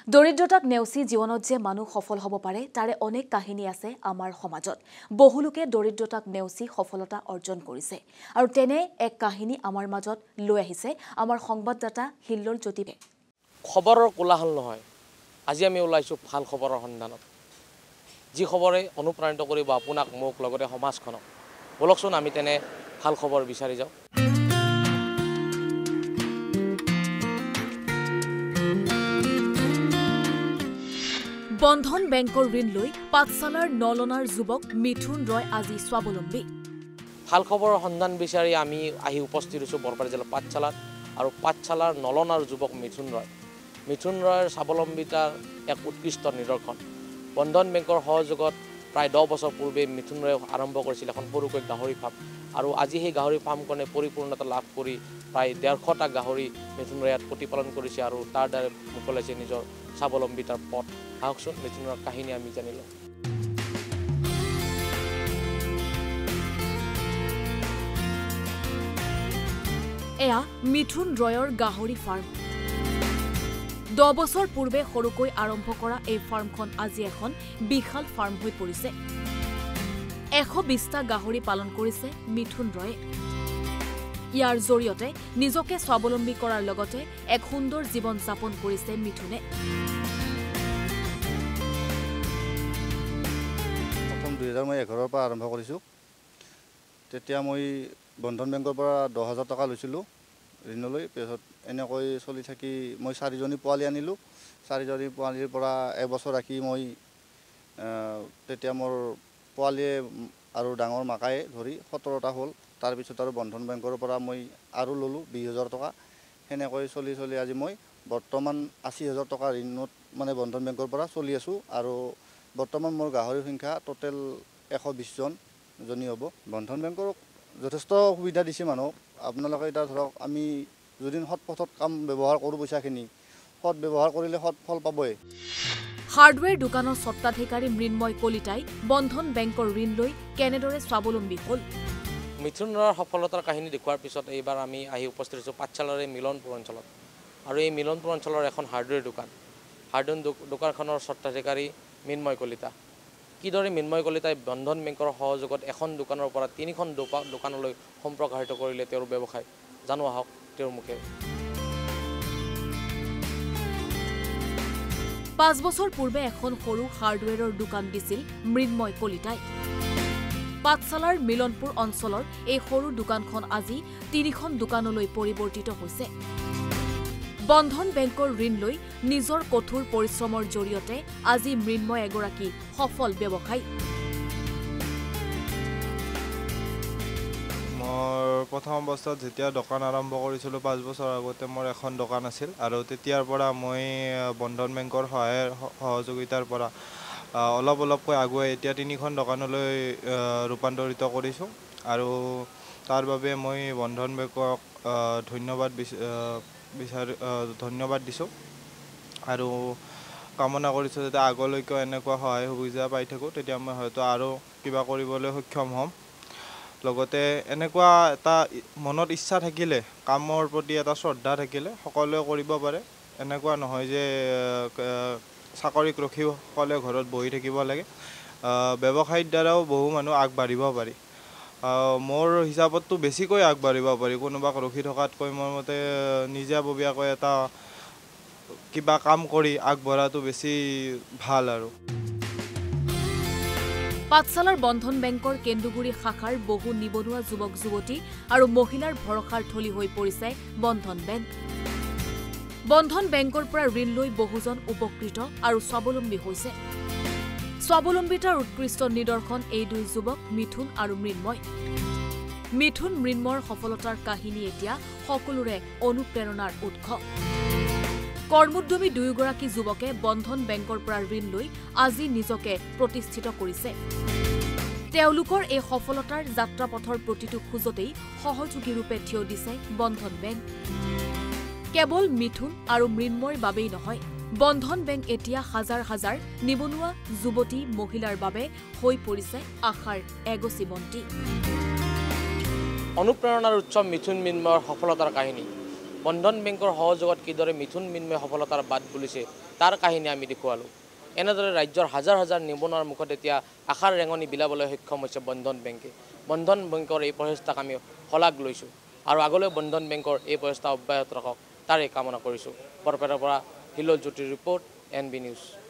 দৰিদ্ৰতাক নেওচি জীৱনত যে মানুহ সফল হ'ব পাৰে তাৰে অনেক কাহিনী আছে আমাৰ সমাজত বহুলোকে দৰিদ্ৰতাক নেওচি সফলতা অৰ্জন কৰিছে আৰু তেনে এক কাহিনী আমাৰ মাজত লৈ আহিছে আমাৰ সংবাদদাতা হিল্লোল জ্যোতিবে খবৰৰ কোলাহল নহয় আজি আমি ওলাইছো ভাল খবৰৰ সন্ধানত যি খবৰে অনুপ্ৰাণিত কৰিব আপোনাক মোক লগতে সমাজখনক বলকচোন আমি তেনে ভাল খবৰ বিচাৰি যাওঁ বন্ধন বেংকৰ ঋণ লৈ পাঠশালাৰ নলনাৰ যুৱক মিথুন ৰয় আজি স্বাৱলম্বী ভাল খবৰৰ সন্ধান বিচাৰি আমি আহি উপস্থিত হৈছো বৰপাৰা জিলাৰ পাঠশালাত আৰু পাঠশালাৰ নলনাৰ যুৱক মিথুন ৰয়ৰ স্বাৱলম্বিতাৰ এক উৎকৃষ্ট নিদৰ্শন বন্ধন বেংকৰ সহযোগত প্ৰায় 10 বছৰ পূৰ্বে মিথুন ৰয়ে আৰম্ভ কৰিছিল এখন সৰুকৈ গাহৰি ফাৰ্ম আৰু আজি সেই গাহৰি ফাৰ্মখনে পৰিপূৰ্ণতা লাভ কৰি প্ৰায় 150টা গাহৰি মিথুন ৰয়ে প্ৰতিপালন কৰিছে আৰু তাৰ দ্বাৰা মুকলাইছে নিজৰ স্বাৱলম্বিতাৰ পথ আহকচোন মিথুনৰ কাহিনী আমি জানিলো এয়া মিথুন ৰয়ৰ গাহৰি ফাৰ্ম 10 বছৰ পূৰ্বে সৰুকৈ আৰম্ভ কৰা এই ফাৰ্মখন আজি এখন বিশাল ফাৰ্ম হৈ পৰিছে 120টা গাহৰি পালন কৰিছে মিথুন ৰয়ে ইয়াৰ জৰিয়তে নিজকে স্বাৱলম্বী কৰাৰ লগতে এক সুন্দৰ জীৱন যাপন কৰিছে মিথুনে প্ৰথম 2011 পৰা আৰম্ভ কৰিছো তেতিয়া মই বন্ধন বেংকৰ পৰা 10000 টকা লৈছিলো ঋণলৈ পিছত এনেকৈ চলি থাকি মই 4জনী পোৱালি আনিলো 4জনী পোৱালিৰ পৰা এবছৰ ৰাখি মই তেতিয়া মোৰ পোৱালিয়ে আৰু ডাঙৰ মাকায়ে ধৰি 17টা হ'ল তাৰ পিছত আৰু বন্ধন বেংকৰ পৰা মই আৰু ললো 20000 টকা হেনেকৈ চলি আজি মই বৰ্তমান 80000 টকা ঋণত মানে বন্ধন বেংকৰ পৰা চলি আছো আৰু বৰ্তমান মোৰ গাহৰিৰ সংখ্যা টোটেল 120 জনী হ'ব বন্ধন বেংকৰ যথেষ্ট সুবিধা দিছে মানুহক আপোনালোকে এটা ধৰক আমি যদি সৎ পথত কাম ব্যৱহাৰ কৰো পইচাখিনি সৎ ব্যৱহাৰ কৰিলে সৎ ফল পাবই হাৰ্ডৱেৰ দোকানৰ সত্তাধিকাৰী মৃন্ময় কলিতাই বন্ধন বেংকৰ ঋণ লৈ কেনেদৰে স্বাৱলম্বী হ'ল মিথুনৰ সফলতাৰ কাহিনী দেখুৱাৰ পিছত এইবাৰ আমি আহি উপস্থিত হৈছো পাঠশালাৰ মিলনপুৰ অঞ্চলত আৰু এই মিলনপুৰ অঞ্চলৰ এখন হাৰ্ডৱেৰ দোকানখনৰ সত্তাধিকাৰী মৃন্ময় কলিতা কিদৰে মৃন্ময় কলিতাই বন্ধন বেংকৰ সহযোগত এখন দোকানৰ পৰা 3খন দোকানলৈ সম্প্ৰসাৰিত কৰিলে তেওঁৰ ব্যৱসায় জানো আহক তেওঁৰ মুখে 5 বছৰ পূৰ্বে এখন সৰু হাৰ্ডৱেৰৰ দোকান দিছিল মৃন্ময় কলিতাই পাঠশালাৰ মিলনপুৰ অঞ্চলৰ এই সৰু দোকানখন আজি 3খন দোকানলৈ পৰিৱৰ্তিত হৈছে বন্ধন বেংকৰ ঋণ লৈ নিজৰ কঠোৰ পৰিশ্ৰমৰ জৰিয়তে আজি মৃন্ময় এগৰাকী সফল ব্যৱসায়ী মোৰ প্ৰথম অৱস্থাত যেতিয়া দোকান আৰম্ভ কৰিছিলো 5 বছৰ আগতে মোৰ এখন দোকান আছিল আৰু তেতিয়াৰ পৰা মই বন্ধন বেংকৰ সহযোগিতাৰ পৰা অলপকৈ আগুৱাই এতিয়া 3খন দোকানলৈ ৰূপান্তৰিত কৰিছো আৰু তাৰ বাবে মই বন্ধন বেংকক ধন্যবাদ দিছো আৰু কামনা কৰিছো যাতে আগলৈকে এনেকুৱা সহায় সুবিধা পাই থাকো তেতিয়া মই হয়তো আৰু কিবা কৰিবলৈ সক্ষম হ'ম লগতে এনেকুৱা এটা মনত ইচ্ছা থাকিলে কামৰ প্ৰতি এটা শ্ৰদ্ধা থাকিলে সকলোৱে কৰিব পাৰে এনেকুৱা নহয় যে চাকৰিক ৰখি সকলোৱে ঘৰত বহি থাকিব লাগে ব্যৱসায়ৰ দ্বাৰাও বহু মানুহ আগবাঢ়িব পাৰি মোৰ হিচাপতটো বেছিকৈ আগবাঢ়িব পাৰি কোনোবাক ৰখি থকাতকৈ মোৰ মতে নিজাববীয়াকৈ এটা কিবা কাম কৰি আগবঢ়াটো বেছি ভাল আৰু পাঠশালাৰ বন্ধন বেংকৰ কেন্দুগুৰি শাখাৰ বহু নিবনুৱা যুৱক যুৱতী আৰু মহিলাৰ ভৰসাৰ থলী হৈ পৰিছে বন্ধন বেংকৰ পৰা ঋণ লৈ বহুজন উপকৃত আৰু স্বাৱলম্বী হৈছে স্বাৱলম্বিতাৰ উৎকৃষ্ট নিদৰ্শন এই দুই যুৱক মিথুন আৰু মৃন্ময়ৰ সফলতাৰ কাহিনী এতিয়া সকলোৰে অনুপ্ৰেৰণাৰ উৎস কৰ্মোদ্যমী দুয়োগৰাকী যুৱকে বন্ধন বেংকৰ পৰা ঋণ লৈ আজি নিজকে প্ৰতিষ্ঠিত কৰিছে তেওঁলোকৰ এই সফলতাৰ যাত্ৰাপথৰ প্ৰতিটো খোজতেই সহযোগী ৰূপে থিয় দিছে বন্ধন বেংক কেৱল মিথুন আৰু মৃন্ময়ৰ বাবেই নহয় বন্ধন বেংক এতিয়া হাজাৰ হাজাৰ নিবনুৱা যুৱতী মহিলাৰ বাবে হৈ পৰিছে আশাৰ এগচি বন্তি অনুপ্ৰেৰণাৰ উৎস মিথুন মৃন্ময়ৰ সফলতাৰ কাহিনী বন্ধন বেংকৰ সহযোগত কিদৰে মিথুন মিন্ময় সফলতাৰ বাট বুলিছে তাৰ কাহিনী আমি দেখুৱালোঁ। এনেদৰে ৰাজ্যৰ হাজাৰ হাজাৰ নিবনুৱাৰ মুখত এতিয়া আশাৰ ৰেঙনি বিলাবলৈ সক্ষম হৈছে বন্ধন বেংকে। বন্ধন বেংকৰ এই প্ৰচেষ্টাক আমি শলাগ লৈছোঁ আৰু আগলৈ বন্ধন বেংকৰ এই প্ৰচেষ্টা অব্যাহত ৰাখক তাৰে কামনা কৰিছোঁ। বৰপেটাৰ পৰা হিলোল জ্যোতিৰ ৰিপৰ্ট NB নিউজ।